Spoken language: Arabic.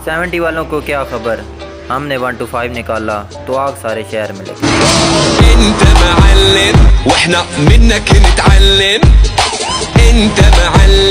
70 वालों को क्या खबर, हमने 1 to 5 निकाला तो आग सारे शहर में लगी। انت معلم واحنا منك نتعلم. انت معلم